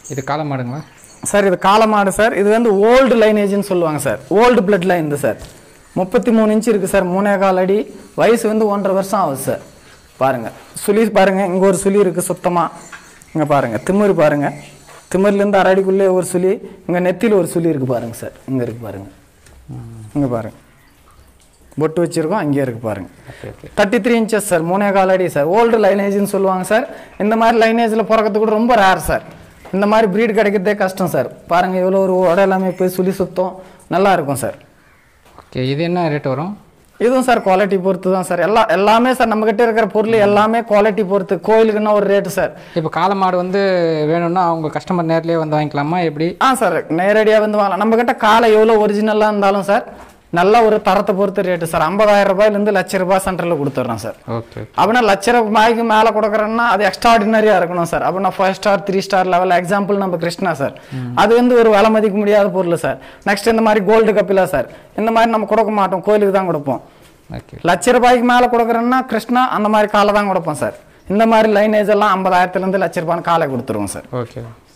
இது காளை மாடுங்களா சார்? இது காளை மாடு சார். இது வந்து ஓல்டு லைனேஜ்னு சொல்லுவாங்க சார். ஓல்டு பிளட் லைன் இது சார். 33 இன்ச்சு இருக்குது சார். 3.25 அடி. வயசு வந்து 1.5 வருஷம் ஆகுது சார். பாருங்கள் சுழி பாருங்கள். இங்கே ஒரு சுழி இருக்குது சுத்தமாக. இங்கே பாருங்கள் திமிரு பாருங்கள். திமிர்லேருந்து 1.5 அடிக்குள்ளே ஒரு சுழி. இங்கே நெத்தியில் ஒரு சுழி இருக்குது பாருங்கள் சார். இங்கே இருக்குது பாருங்கள். இங்கே பாருங்கள் பொட்டு வச்சுருக்கோம். அங்கேயே இருக்குது பாருங்கள். 33 இன்ச்சஸ் சார். 3.25 அடி சார். ஓல்டு லைனேஜ்னு சொல்லுவாங்க சார். இந்த மாதிரி லைனேஜில் பிறக்கிறது கூட ரொம்ப ரேர் சார். இந்த மாதிரி ப்ரீட் கிடைக்கிறதே கஷ்டம் சார். பாருங்கள் எவ்வளோ ஒரு உடை எல்லாமே போய் சுழி சுத்தம் நல்லா இருக்கும் சார். ஓகே, இது என்ன ரேட் வரும்? இதுவும் சார் குவாலிட்டி பொறுத்து தான் சார். எல்லாமே சார் நம்மகிட்ட இருக்கிற பொருள் எல்லாமே குவாலிட்டி பொறுத்து. கோயிலுக்குன்னா ஒரு ரேட்டு சார். இப்போ காளை மாடு வந்து வேணும்னா அவங்க கஸ்டமர் நேர்லேயே வந்து வாங்கிக்கலாமா எப்படி? சார் நேரடியாக வந்து வாங்கலாம். நம்மக்கிட்ட காளை எவ்வளோ ஒரிஜினலாக இருந்தாலும் சார் நல்ல ஒரு தரத்தை பொறுத்து ரேட்டு சார். 50,000 ரூபாயிலேருந்து ₹1,00,000 சென்டரில் கொடுத்துட்றோம் சார். ஓகே, அப்படின்னா ₹1,00,000 மேலே கொடுக்குறோன்னா அது எக்ஸ்ட்ராடினரியாக இருக்கணும் சார். அப்படின்னா 5 ஸ்டார் 3 ஸ்டார் லெவல். எக்ஸாம்பிள் நம்ம கிருஷ்ணா சார். அது வந்து ஒரு விலை மதிக்க முடியாத பொருள் சார். நெக்ஸ்ட் இந்த மாதிரி கோல்டு கப்பிலா சார். இந்த மாதிரி நம்ம கொடுக்க மாட்டோம், கோயிலுக்கு தான் கொடுப்போம். ஓகே, ₹1,00,000 மேலே கொடுக்குறோன்னா கிருஷ்ணா அந்த மாதிரி காலை தான் கொடுப்போம் சார். இந்த மாதிரி லைனேஜ் எல்லாம் 50,000லேருந்து ₹1,00,000 காலை கொடுத்துருவோம் சார். ஓகே.